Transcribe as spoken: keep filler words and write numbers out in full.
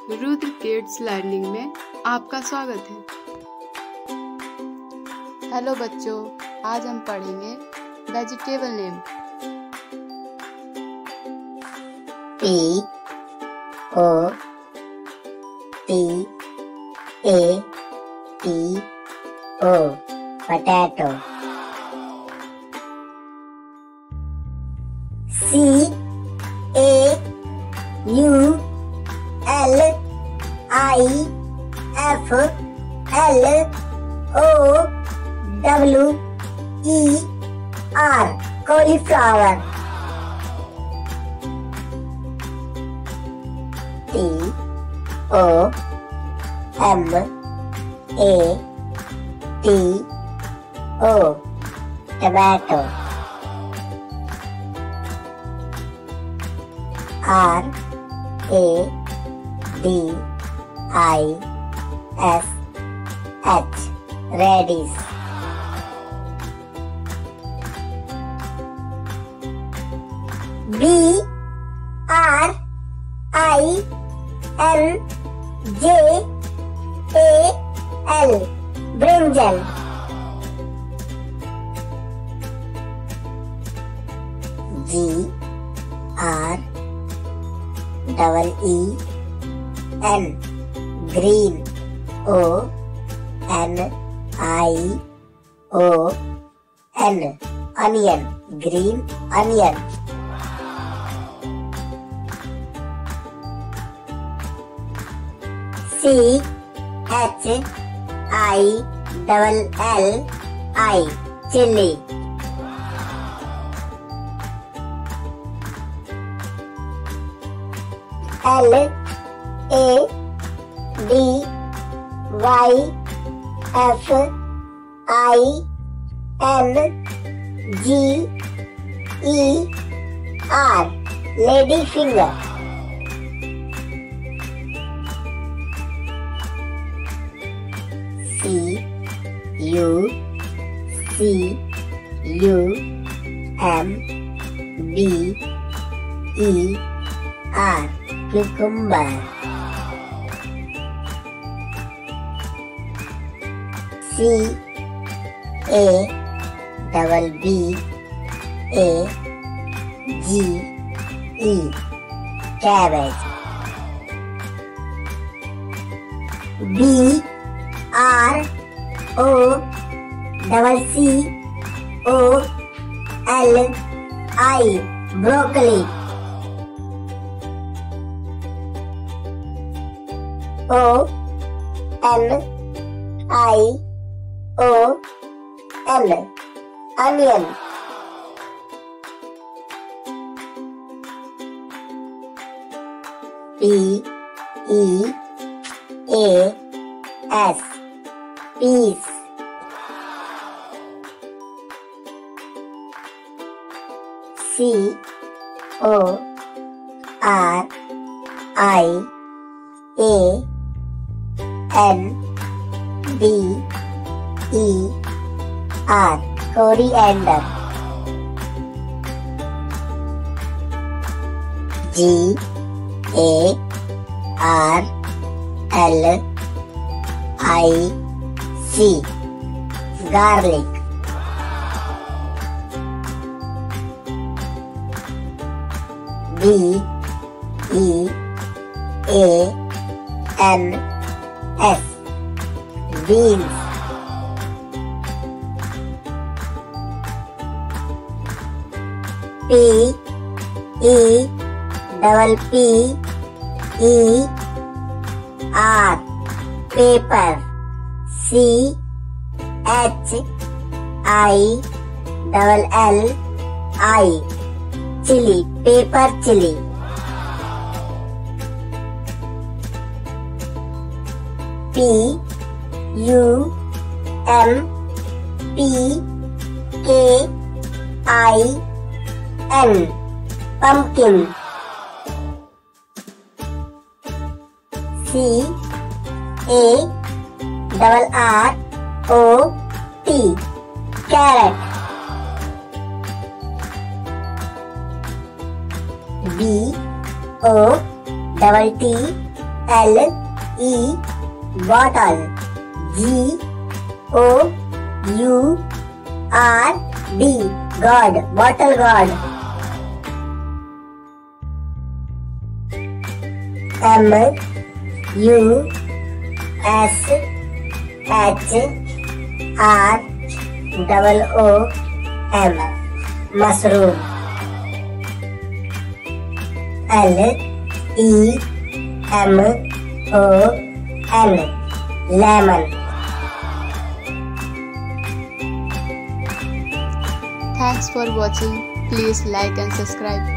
Rudra kids learning में आपका स्वागत है। हेलो बच्चों, आज हम पढ़ेंगे vegetable name. P O T A T O potato. C A U L I F L O W E R cauliflower. T O M A T O tomato. R A D I S H radish. B R I N J A L brinjal. G R double E N green. O N I O N onion, green onion. C H I double L I chili. L A D Y F I N G E R lady finger. C U C U M B E R cucumber. C A double B A G E cabbage. B R O double C O L I broccoli. O N I O N onion. P E A S peas. C O R I A N D E R coriander. G A R L I C garlic. B E A N S beans. P E double P E R pepper. C H I double L I chili, pepper chili. P U M P K I N pumpkin. C A double R O T carrot. B O double T L E bottle. G O U R D God, bottle God. M U S H R double O M mushroom. L E M O N lemon. Thanks for watching. Please like and subscribe.